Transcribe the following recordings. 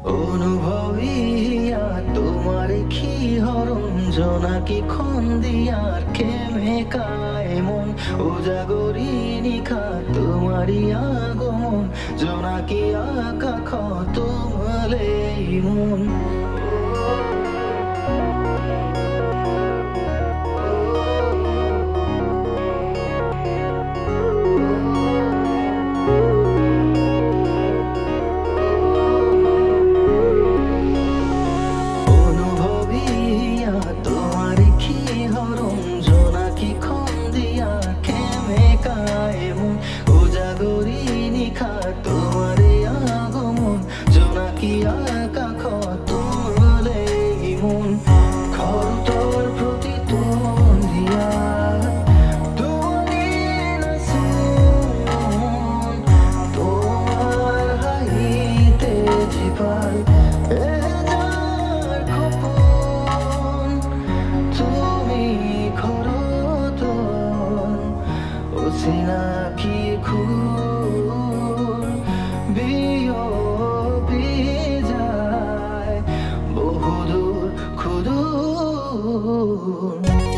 অনুভবিয়া তোমার ক্ষীহরণ জোনাকি খন্দিয়ার খেমে কায় মন উজাগরি নিখা তোমারই আগমন জোনাকি আকা ক্ষত মলেই মন Sinaki khul biyo bijay bohudur khudur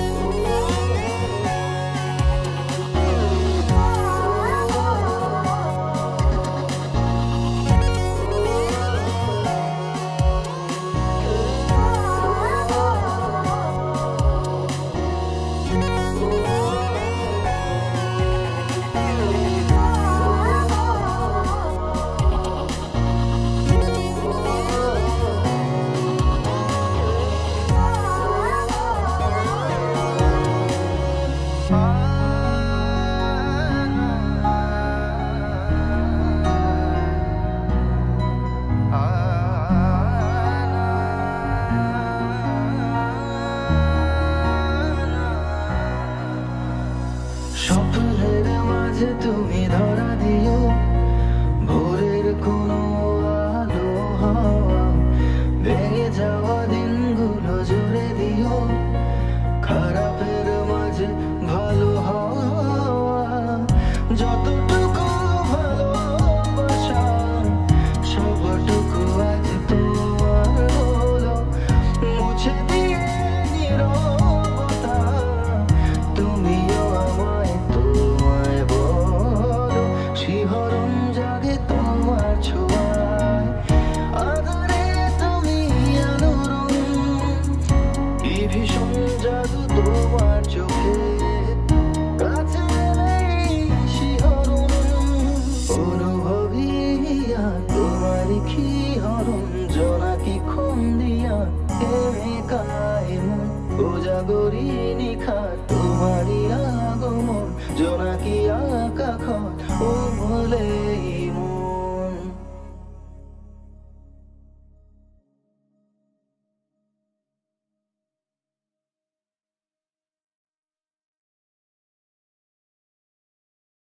স্বপ্নের মাঝে তুমি ধরা দিও ভোরের কোনো আলো হাওয়া ভেঙে যাওয়া দিনগুলো জুড়ে দিও খারাপের মাঝে ভালো হওয়া যতটুকু ভালোবাসা সবটুকু আজ তোমার হলো মুছে দিয়ে নীরবতা তুমিও আমায় শিহরণ জাগে তোমার ছোঁয়ায় আদরে তুমি আলোড়ন এই ভীষণ জাদু তোমার চোখে কাছে নেই শিহরণ অনুভবিয়া তোমার ক্ষীহরণ জোনাকি খন্দিয়া হেমে কায় মন উজাগরি নিখা তোমারই